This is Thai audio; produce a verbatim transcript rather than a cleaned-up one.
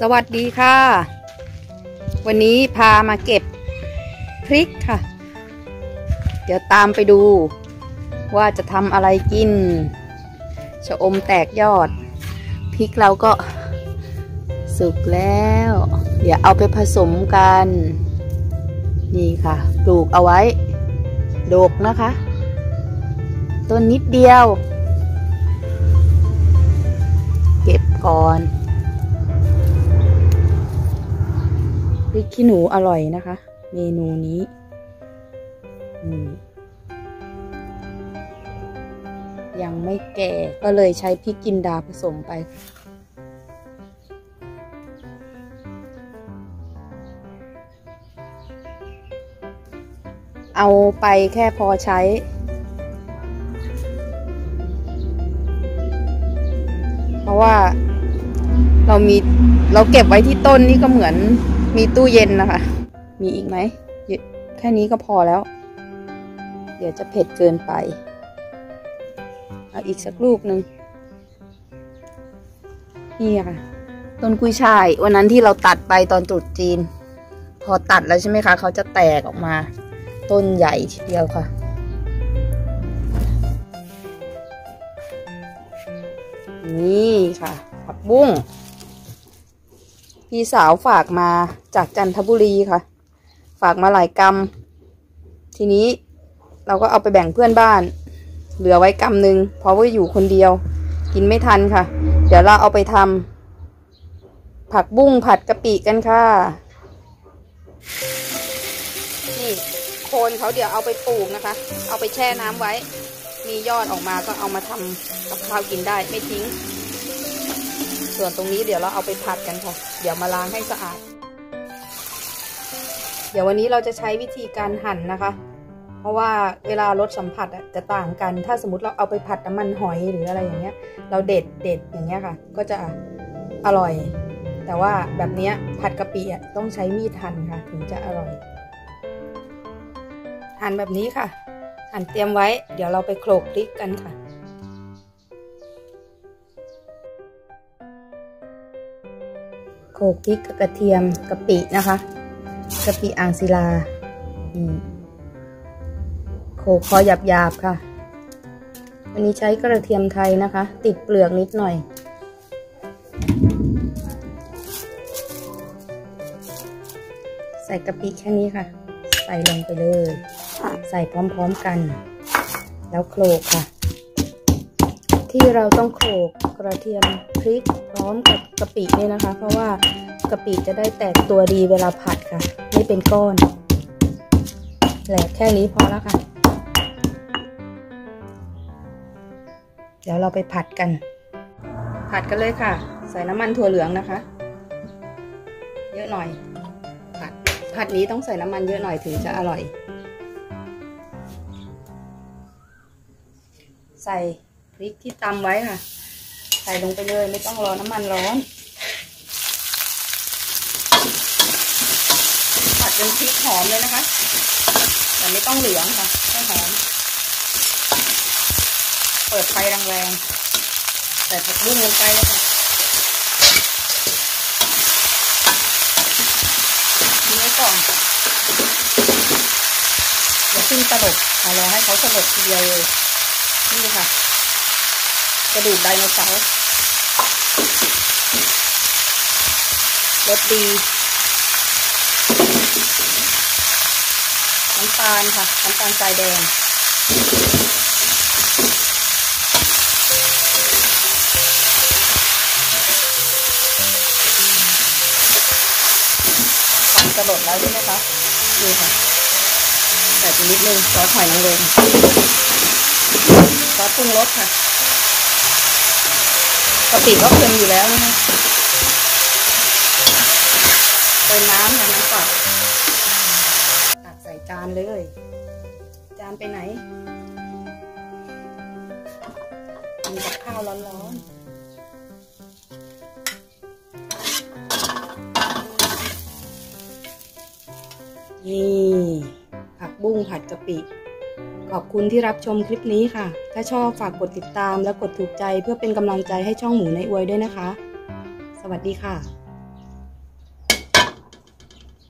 สวัสดีค่ะวันนี้พามาเก็บพริกค่ะเดี๋ยวตามไปดูว่าจะทำอะไรกินชะอมแตกยอดพริกเราก็สุกแล้วเดี๋ยวเอาไปผสมกันนี่ค่ะปลูกเอาไว้ดกนะคะต้นนิดเดียวเก็บก่อนพริกขี้หนูอร่อยนะคะเมนูนี้ยังไม่แก่ก็เลยใช้พริกจินดาผสมไปเอาไปแค่พอใช้เพราะว่าเรามีเราเก็บไว้ที่ต้นนี่ก็เหมือนมีตู้เย็นนะคะมีอีกไหมแค่นี้ก็พอแล้วเดี๋ยวจะเผ็ดเกินไปเอาอีกสักลูกหนึ่งนี่ค่ะต้นกุ้ยช่ายวันนั้นที่เราตัดไปตอนตรุษจีนพอตัดแล้วใช่ไหมคะเขาจะแตกออกมาต้นใหญ่ทีเดียวค่ะนี่ค่ะผักบุ้งพี่สาวฝากมาจากจันทบุรีค่ะฝากมาหลายกำทีนี้เราก็เอาไปแบ่งเพื่อนบ้านเหลือไว้กำหนึ่งเพราะว่าอยู่คนเดียวกินไม่ทันค่ะเดี๋ยวเราเอาไปทำผักบุ้งผัดกะปิกันค่ะนี่โคนเขาเดี๋ยวเอาไปปลูกนะคะเอาไปแช่น้ำไว้มียอดออกมาก็เอามาทำกับข้าวกินได้ไม่ทิ้งส่วนตรงนี้เดี๋ยวเราเอาไปผัดกันค่ะเดี๋ยวมาล้างให้สะอาดเดี๋ยววันนี้เราจะใช้วิธีการหั่นนะคะเพราะว่าเวลารสสัมผัสจะต่างกันถ้าสมมติเราเอาไปผัดน้ำมันหอยหรืออะไรอย่างเงี้ยเราเด็ดเด็ดอย่างเงี้ยค่ะก็จะอร่อยแต่ว่าแบบนี้ผัดกะปิต้องใช้มีดหั่นค่ะถึงจะอร่อยหั่นแบบนี้ค่ะหั่นเตรียมไว้เดี๋ยวเราไปโขลกพริกกันค่ะโขลกพริกกับกระเทียมกะปินะคะกะปิอ่างศิลาโขลกพอหยาบๆค่ะวันนี้ใช้กระเทียมไทยนะคะติดเปลือกนิดหน่อยใส่กะปิแค่นี้ค่ะใส่ลงไปเลยใส่พร้อมๆกันแล้วโขลกค่ะที่เราต้องโขลกกระเทียมพริกพร้อมกับกะปินี่นะคะเพราะว่ากะปิจะได้แตกตัวดีเวลาผัดค่ะไม่เป็นก้อนแหลกแค่นี้พอแล้วค่ะเดี๋ยวเราไปผัดกันผัดกันเลยค่ะใส่น้ำมันถั่วเหลืองนะคะเยอะหน่อยผัดผัดนี้ต้องใส่น้ำมันเยอะหน่อยถึงจะอร่อยใส่พริกที่ตำไว้ค่ะใส่ลงไปเลยไม่ต้องรอน้ำมันร้อนผัดจนพริกหอมเลยนะคะแต่ไม่ต้องเหลืองค่ะแค่หอมเปิดไฟแรงๆใส่ผักบุ้งลงไปเลยค่ะทิ้งไว้ก่อนอย่าขึ้นตลบรอให้เขาสลบทีเดียวเลยนี่ค่ะกระดูกไดโนเสาร์รสดีน้ำตาลค่ะน้ำตาลทรายแดงความสลดแล้วใช่ไหมคะนี่ค่ะใส่ไปนิดนึงซอสหอยนางรมซอสปรุงรสค่ะกะปิก็เค็มอยู่แล้วนะคะเติมน้ำค่ะน้ำเปล่าตักใส่จานเลยจานไปไหนมีกับข้าวร้อนๆนี่ผักบุ้งผัดกะปิขอบคุณที่รับชมคลิปนี้ค่ะถ้าชอบฝากกดติดตามและกดถูกใจเพื่อเป็นกำลังใจให้ช่องหมูในอวยด้วยนะคะสวัสดีค่ะ